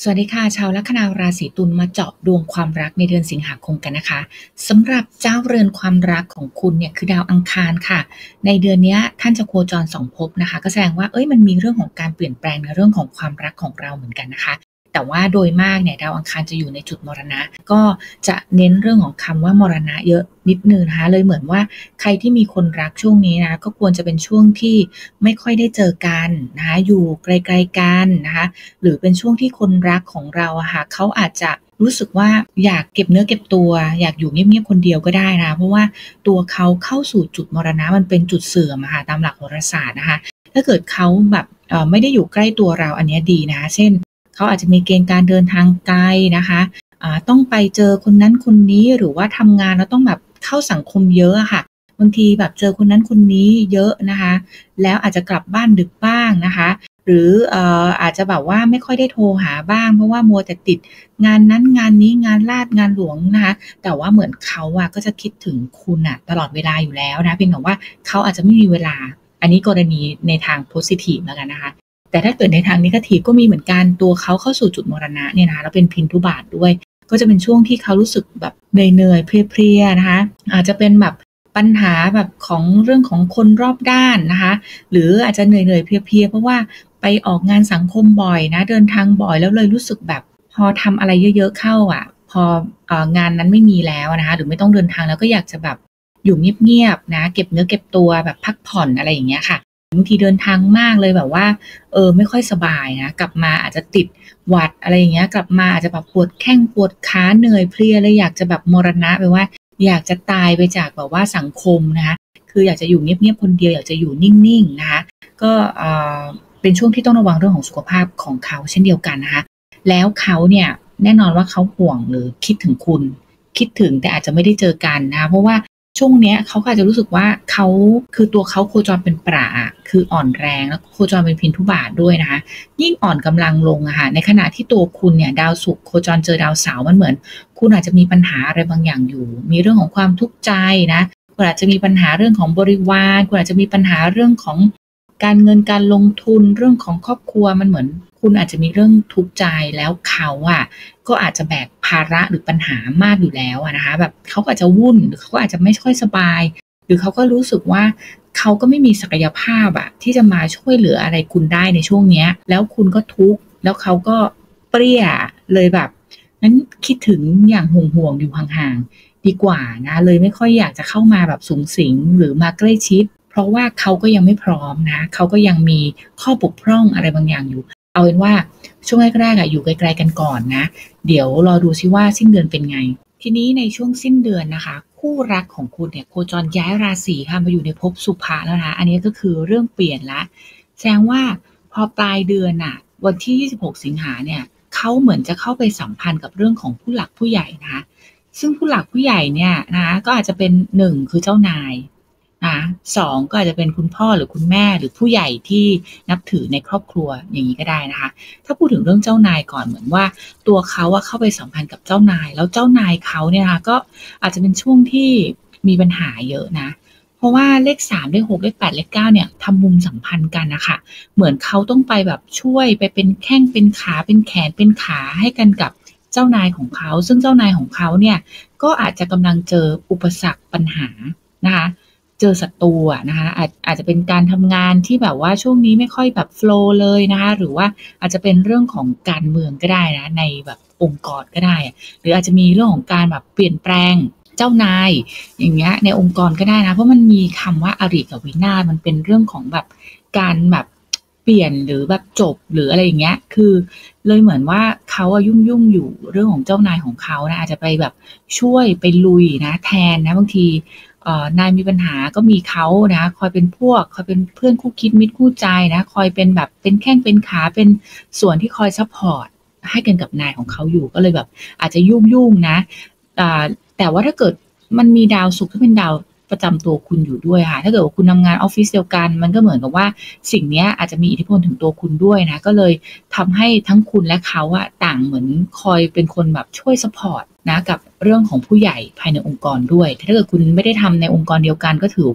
สวัสดีค่ะชาวลัคนาราศีตุลมาเจาะดวงความรักในเดือนสิงหาคมกันนะคะสำหรับเจ้าเรือนความรักของคุณเนี่ยคือดาวอังคารค่ะในเดือนนี้ท่านจะโคจรสองภพนะคะก็แสดงว่ามันมีเรื่องของการเปลี่ยนแปลงในเรื่องของความรักของเราเหมือนกันนะคะแต่ว่าโดยมากเนี่ยดาวอังคารจะอยู่ในจุดมรณะก็จะเน้นเรื่องของคำว่ามรณะเยอะนิดนึงนะคะเลยเหมือนว่าใครที่มีคนรักช่วงนี้นะก็ควรจะเป็นช่วงที่ไม่ค่อยได้เจอกันนะคะอยู่ไกลๆกันนะคะหรือเป็นช่วงที่คนรักของเราอะค่ะเขาอาจจะรู้สึกว่าอยากเก็บเนื้อเก็บตัวอยากอยู่เงียบๆคนเดียวก็ได้นะเพราะว่าตัวเขาเข้าสู่จุดมรณะมันเป็นจุดเสื่อมอะค่ะตามหลักโหราศาสตร์นะคะถ้าเกิดเขาแบบไม่ได้อยู่ใกล้ตัวเราอันนี้ดีนะเช่นเขาอาจจะมีเกณฑ์การเดินทางไกลนะคะต้องไปเจอคนนั้นคนนี้หรือว่าทำงานแล้วต้องแบบเข้าสังคมเยอะอะค่ะบางทีแบบเจอคนนั้นคนนี้เยอะนะคะแล้วอาจจะกลับบ้านดึกบ้างนะคะหรืออาจจะแบบว่าไม่ค่อยได้โทรหาบ้างเพราะว่ามัวแต่ติดงานนั้นงานนี้งานราษฎร์งานหลวงนะคะแต่ว่าเหมือนเขาอะก็จะคิดถึงคุณอะตลอดเวลาอยู่แล้วนะเพียงแต่ว่าเขาอาจจะไม่มีเวลาอันนี้กรณีในทางโพซิทีฟแล้วกันนะคะ แต่ถ้าเกิดในทางเนกาทีฟก็มีเหมือนกันตัวเขาเข้าสู่จุดมรณะเนี่ยนะคะแล้วเป็นพินทุบาทด้วยก็จะเป็นช่วงที่เขารู้สึกแบบเหนื่อยๆเพลียๆนะคะอาจจะเป็นแบบปัญหาแบบของเรื่องของคนรอบด้านนะคะหรืออาจจะเหนื่อยๆเพลียๆเพราะว่าไปออกงานสังคมบ่อยนะเดินทางบ่อยแล้วเลยรู้สึกแบบพอทำอะไรเยอะๆเข้าอะพองานนั้นไม่มีแล้วนะคะหรือไม่ต้องเดินทางแล้วก็อยากจะแบบอยู่เงียบๆนะเก็บเนื้อเก็บตัวแบบพักผ่อนอะไรอย่างเงี้ยค่ะบางทีเดินทางมากเลยแบบว่าไม่ค่อยสบายนะกลับมาอาจจะติดหวัดอะไรอย่างเงี้ยกลับมาอาจจะแบบปวดแข้งปวดขาเหนื่อยเพลียเลยอยากจะแบบมรณะไปว่าอยากจะตายไปจากแบบว่าสังคมนะคะคืออยากจะอยู่เงียบๆคนเดียวอยากจะอยู่นิ่งๆนะคะก็เป็นช่วงที่ต้องระวังเรื่องของสุขภาพของเขาเช่นเดียวกันนะคะแล้วเขาเนี่ยแน่นอนว่าเขาห่วงหรือคิดถึงคุณคิดถึงแต่อาจจะไม่ได้เจอกันนะคะเพราะว่าช่วงเนี้ยเขาก็อาจจะรู้สึกว่าเขาคือตัวเขาโคจรเป็นประคืออ่อนแรงแล้วโคจรเป็นพินทุบาทด้วยนะคะยิ่งอ่อนกำลังลงอะค่ะในขณะที่ตัวคุณเนี่ยดาวศุกร์โคจรเจอดาวเสาร์มันเหมือนคุณอาจจะมีปัญหาอะไรบางอย่างอยู่มีเรื่องของความทุกข์ใจนะคุณอาจจะมีปัญหาเรื่องของบริวารคุณอาจจะมีปัญหาเรื่องของการเงินการลงทุนเรื่องของครอบครัวมันเหมือนคุณอาจจะมีเรื่องทุกข์ใจแล้วเขาอะก็อาจจะแบกภาระหรือปัญหามากอยู่แล้วอะนะคะแบบเขาก็อาจจะวุ่นหรือเขาก็อาจจะไม่ค่อยสบายหรือเขาก็รู้สึกว่าเขาก็ไม่มีศักยภาพอะที่จะมาช่วยเหลืออะไรคุณได้ในช่วงเนี้ยแล้วคุณก็ทุกข์แล้วเขาก็เปรี้ยเลยแบบงั้นคิดถึงอย่างห่วงๆอยู่ห่างๆดีกว่านะเลยไม่ค่อยอยากจะเข้ามาแบบสุงสิงหรือมาใกล้ชิดเพราะว่าเขาก็ยังไม่พร้อมนะเขาก็ยังมีข้อบกพร่องอะไรบางอย่างอยู่เอาเป็นว่าช่วงแรกๆอะอยู่ไกลๆกันก่อนนะเดี๋ยวรอดูซิว่าสิ้นเดือนเป็นไงทีนี้ในช่วงสิ้นเดือนนะคะคู่รักของคุณเนี่ยโคจรย้ายราศีค่ะมาอยู่ในภพสุภะแล้วนะอันนี้ก็คือเรื่องเปลี่ยนแล้วแสดงว่าพอปลายเดือนน่ะวันที่26สิงหาเนี่ยเขาเหมือนจะเข้าไปสัมพันธ์กับเรื่องของผู้หลักผู้ใหญ่นะคะซึ่งผู้หลักผู้ใหญ่เนี่ยนะคะก็อาจจะเป็น1คือเจ้านายนะ2ก็อาจจะเป็นคุณพ่อหรือคุณแม่หรือผู้ใหญ่ที่นับถือในครอบครัวอย่างนี้ก็ได้นะคะถ้าพูดถึงเรื่องเจ้านายก่อนเหมือนว่าตัวเขาอะเข้าไปสัมพันธ์กับเจ้านายแล้วเจ้านายเขาเนี่ยนะคะก็อาจจะเป็นช่วงที่มีปัญหาเยอะนะเพราะว่าเลข3เลข6เลข8เลข9เนี่ยทำมุมสัมพันธ์กันน่ะค่ะเหมือนเขาต้องไปแบบช่วยไปเป็นแข้งเป็นขาเป็นแขนเป็นขาให้กันกับเจ้านายของเขาซึ่งเจ้านายของเขาเนี่ยก็อาจจะกำลังเจออุปสรรคปัญหานะคะเจอศัตรูอะนะคะอาจจะเป็นการทำงานที่แบบว่าช่วงนี้ไม่ค่อยแบบโฟลว์เลยนะคะหรือว่าอาจจะเป็นเรื่องของการเมืองก็ได้นะในแบบองค์กรก็ได้อะหรืออาจจะมีเรื่องของการแบบเปลี่ยนแปลงเจ้านายอย่างเงี้ยในองค์กรก็ได้นะเพราะมันมีคำว่าอริกับวินาศมันเป็นเรื่องของแบบการแบบเปลี่ยนหรือแบบจบหรืออะไรอย่างเงี้ยคือเลยเหมือนว่าเขาอะยุ่งอยู่เรื่องของเจ้านายของเขานะอาจจะไปแบบช่วยไปลุยนะแทนนะบางทีนายมีปัญหาก็มีเขานะคอยเป็นพวกคอยเป็นเพื่อนคู่คิดมิตรคู่ใจนะคอยเป็นแบบเป็นแข้งเป็นขาเป็นส่วนที่คอยซัปพอร์ตให้กันกับนายของเขาอยู่ก็เลยแบบอาจจะยุ่งนะอ่าแต่ว่าถ้าเกิดมันมีดาวศุกร์ที่เป็นดาวประจำตัวคุณอยู่ด้วยค่ะถ้าเกิดว่าคุณทำงานออฟฟิศเดียวกันมันก็เหมือนกับว่าสิ่งเนี้ยอาจจะมีอิทธิพลถึงตัวคุณด้วยนะก็เลยทำให้ทั้งคุณและเขาอะต่างเหมือนคอยเป็นคนแบบช่วยซัปพอร์ตนะกับเรื่องของผู้ใหญ่ภายในองค์กรด้วยถ้าเกิดคุณไม่ได้ทำในองค์กรเดียวกันก็ถือว่า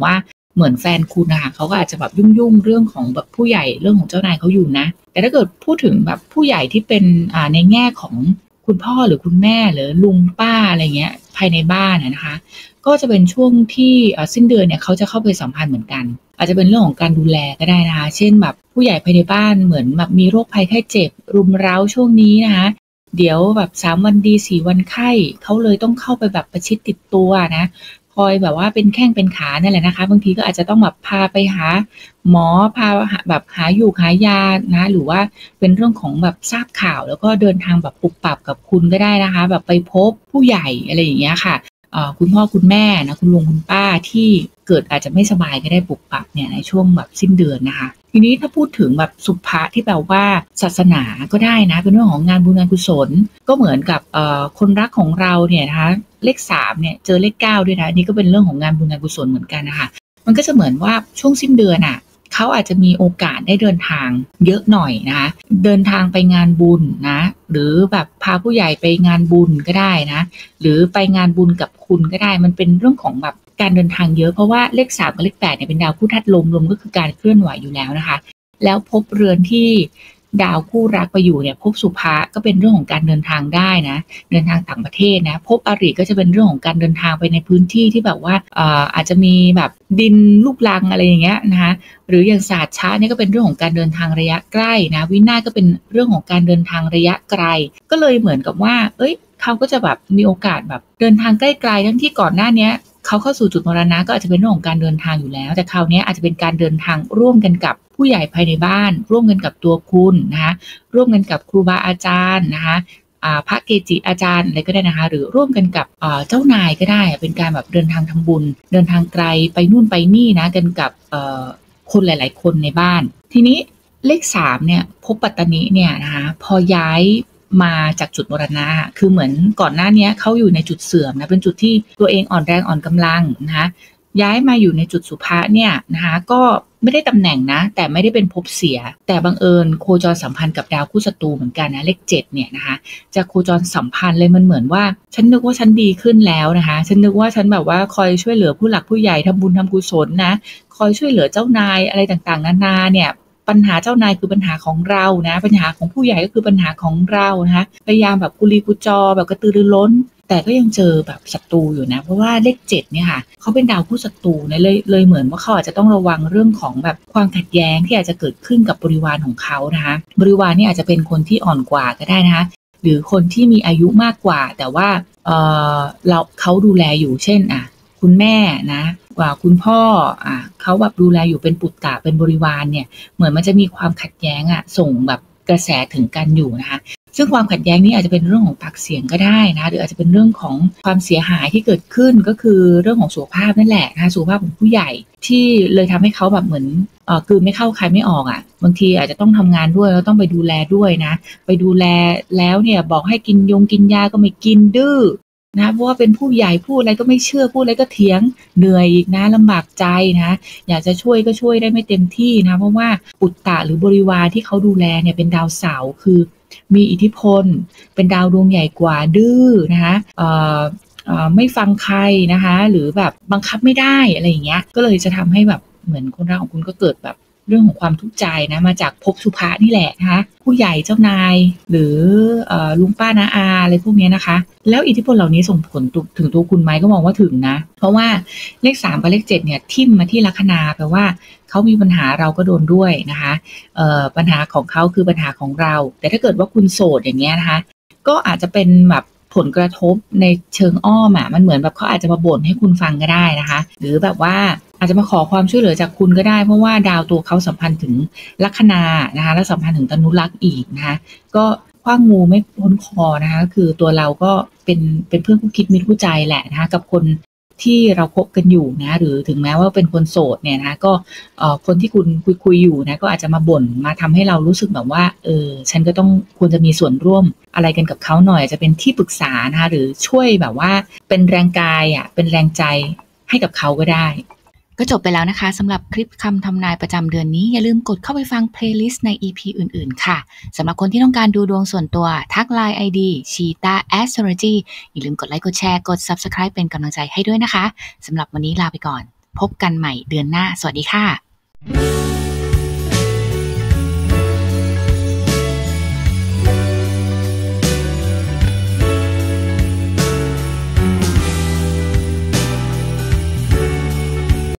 เหมือนแฟนคุณนะคะเขาก็อาจจะแบบยุ่งเรื่องของแบบผู้ใหญ่เรื่องของเจ้านายเขาอยู่นะแต่ถ้าเกิดพูดถึงแบบผู้ใหญ่ที่เป็นในแง่ของคุณพ่อหรือคุณแม่หรือลุงป้าอะไรเงี้ยภายในบ้านนะคะก็จะเป็นช่วงที่สิ้นเดือนเนี่ยเขาจะเข้าไปสัมพันธ์เหมือนกันอาจจะเป็นเรื่องของการดูแลก็ได้นะคะเช่นแบบผู้ใหญ่ภายในบ้านเหมือนแบบมีโรคภัยไข้เจ็บรุมเร้าช่วงนี้นะคะเดี๋ยวแบบ3วันดี4วันไข้เขาเลยต้องเข้าไปแบบประชิดติดตัวนะคอยแบบว่าเป็นแข้งเป็นขานั่นแหละนะคะบางทีก็อาจจะต้องแบบพาไปหาหมอพาแบบหาอยู่หายานะหรือว่าเป็นเรื่องของแบบทราบข่าวแล้วก็เดินทางแบบปุบปับกับคุณก็ได้นะคะแบบไปพบผู้ใหญ่อะไรอย่างเงี้ยค่ะคุณพ่อคุณแม่นะคุณลุงคุณป้าที่เกิดอาจจะไม่สบายก็ได้ปุบปับเนี่ยในช่วงแบบสิ้นเดือนนะคะทีนี้ถ้าพูดถึงแบบสุภะที่แปลว่าศาสนาก็ได้นะเป็นเรื่องของงานบุญงานกุศลก็เหมือนกับคนรักของเราเนี่ยนะคะเลข3เนี่ยเจอเลข9ด้วยนะนี่ก็เป็นเรื่องของงานบุญงานกุศลเหมือนกันนะคะมันก็จะเหมือนว่าช่วงสิ้นเดือนอ่ะเขาอาจจะมีโอกาสได้เดินทางเยอะหน่อยนะคะเดินทางไปงานบุญนะหรือแบบพาผู้ใหญ่ไปงานบุญก็ได้นะหรือไปงานบุญกับคุณก็ได้มันเป็นเรื่องของแบบการเดินทางเยอะเพราะว่าเลข3กับเลข8เนี่ยเป็นดาวคู่ธาตุลมก็คือการเคลื่อนไหวอยู่แล้วนะคะแล้วภพเรือนที่ดาวคู่รักไปอยู่เนี่ยภพสุภะก็เป็นเรื่องของการเดินทางได้นะเดินทางต่างประเทศนะภพอริก็จะเป็นเรื่องของการเดินทางไปในพื้นที่ที่แบบว่าอาจจะมีแบบดินลูกรังอะไรอย่างเงี้ยนะคะหรืออย่างศาสตร์ชะเนี่ยก็เป็นเรื่องของการเดินทางระยะใกล้นะวินาศก็เป็นเรื่องของการเดินทางระยะไกลก็เลยเหมือนกับว่าเขาก็จะแบบมีโอกาสแบบเดินทางใกล้ๆทั้งที่ก่อนหน้านี้เขาเข้าสู่จุดมรณะก็อาจจะเป็นเรื่องของการเดินทางอยู่แล้วแต่คราวนี้อาจจะเป็นการเดินทางร่วมกันกับผู้ใหญ่ภายในบ้านร่วมกันกับตัวคุณนะคะร่วมกันกับครูบาอาจารย์นะคะพระเกจิอาจารย์อะไรก็ได้นะคะหรือร่วมกันกับเจ้านายก็ได้เป็นการแบบเดินทางทำบุญเดินทางไกลไปนู่นไปนี่นะกันกับคนหลายๆคนในบ้านทีนี้เลข3เนี่ยภพปัตตนิเนี่ยนะคะพอย้ายมาจากจุดมรณะคือเหมือนก่อนหน้านี้เขาอยู่ในจุดเสื่อมนะเป็นจุดที่ตัวเองอ่อนแรงอ่อนกำลังนะคะย้ายมาอยู่ในจุดสุภะเนี่ยนะคะก็ไม่ได้ตำแหน่งนะแต่ไม่ได้เป็นภพเสียแต่บังเอิญโคจรสัมพันธ์กับดาวคู่ศัตรูเหมือนกันนะเลข7เนี่ยนะคะจะโคจรสัมพันธ์เลยมันเหมือนว่าฉันนึกว่าฉันดีขึ้นแล้วนะคะฉันนึกว่าฉันแบบว่าคอยช่วยเหลือผู้หลักผู้ใหญ่ทำบุญทำกุศลนะคอยช่วยเหลือเจ้านายอะไรต่างๆนานาเนี่ยปัญหาเจ้านายคือปัญหาของเรานะปัญหาของผู้ใหญ่ก็คือปัญหาของเรานะคะพยายามแบบกุลีกุจอแบบกระตือรือร้นแต่ก็ยังเจอแบบศัตรูอยู่นะเพราะว่าเลข7เนี่ยค่ะเขาเป็นดาวคู่ศัตรูนะเลยเหมือนว่าเขาอาจจะต้องระวังเรื่องของแบบความขัดแย้งที่อาจจะเกิดขึ้นกับบริวารของเขานะคะบริวารนี่อาจจะเป็นคนที่อ่อนกว่าก็ได้นะคะหรือคนที่มีอายุมากกว่าแต่ว่าเขาดูแลอยู่เช่นคุณแม่นะกว่าคุณพ่อเขาแบบดูแลอยู่เป็นปุตตะเป็นบริวารเนี่ยเหมือนมันจะมีความขัดแย้งส่งแบบกระแสถึงกันอยู่นะคะซึ่งความขัดแย้งนี้อาจจะเป็นเรื่องของปากเสียงก็ได้นะหรืออาจจะเป็นเรื่องของความเสียหายที่เกิดขึ้นก็คือเรื่องของสุขภาพนั่นแหละนะคะสุขภาพของผู้ใหญ่ที่เลยทำให้เขาแบบเหมือนกลืนไม่เข้าคายไม่ออกบางทีอาจจะต้องทำงานด้วยแล้วต้องไปดูแลด้วยนะไปดูแลแล้วเนี่ยบอกให้กินยาก็ไม่กินดื้อนะเพราะว่าเป็นผู้ใหญ่พูดอะไรก็ไม่เชื่อพูดอะไรก็เถียงเหนื่อยอีกนะลำบากใจนะอยากจะช่วยก็ช่วยได้ไม่เต็มที่นะเพราะว่าปุตตะหรือบริวารที่เขาดูแลเนี่ยเป็นดาวเสาร์คือมีอิทธิพลเป็นดาวดวงใหญ่กว่าดื้อนะคะไม่ฟังใครนะคะหรือแบบบังคับไม่ได้อะไรอย่างเงี้ยก็เลยจะทำให้แบบเหมือนคนรักของคุณก็เกิดแบบเรื่องของความทุกข์ใจนะมาจากภพสุภะนี่แหละนะคะผู้ใหญ่เจ้านายหรือลุงป้าน้าอาอะไรพวกนี้นะคะแล้วอิทธิพลเหล่านี้ส่งผลถึงตัวคุณไหมก็มองว่าถึงนะเพราะว่าเลข3กับเลข7เนี่ยทิ่มมาที่ลัคนาแปลว่าเขามีปัญหาเราก็โดนด้วยนะคะปัญหาของเขาคือปัญหาของเราแต่ถ้าเกิดว่าคุณโสดอย่างเงี้ยนะคะก็อาจจะเป็นแบบผลกระทบในเชิงอ้อมมันเหมือนแบบเขาอาจจะมาบ่นให้คุณฟังก็ได้นะคะหรือแบบว่าอาจจะมาขอความช่วยเหลือจากคุณก็ได้เพราะว่าดาวตัวเขาสัมพันธ์ถึงลัคนานะคะและสัมพันธ์ถึงตนุลักษ์อีกนะคะก็ขว้างงูไม่พ้นคอนะคะคือตัวเราก็เป็นเพื่อนคู่คิดมิตรคู่ใจแหละนะคะกับคนที่เราคบกันอยู่นะหรือถึงแม้ว่าเป็นคนโสดเนี่ยนะคะก็คนที่คุณคุยอยู่นะก็อาจจะมาบ่นมาทำให้เรารู้สึกแบบว่าฉันก็ต้องควรจะมีส่วนร่วมอะไรกันกับเขาหน่อยจะเป็นที่ปรึกษานะคะหรือช่วยแบบว่าเป็นแรงกายเป็นแรงใจให้กับเขาก็ได้ก็จบไปแล้วนะคะสำหรับคลิปคำทำนายประจำเดือนนี้อย่าลืมกดเข้าไปฟังเพลย์ลิสต์ใน EP อื่นๆค่ะสำหรับคนที่ต้องการดูดวงส่วนตัวทัก LINE ID Cheetah Astrology อย่าลืมกดไลค์กดแชร์กด Subscribe เป็นกำลังใจให้ด้วยนะคะสำหรับวันนี้ลาไปก่อนพบกันใหม่เดือนหน้าสวัสดีค่ะ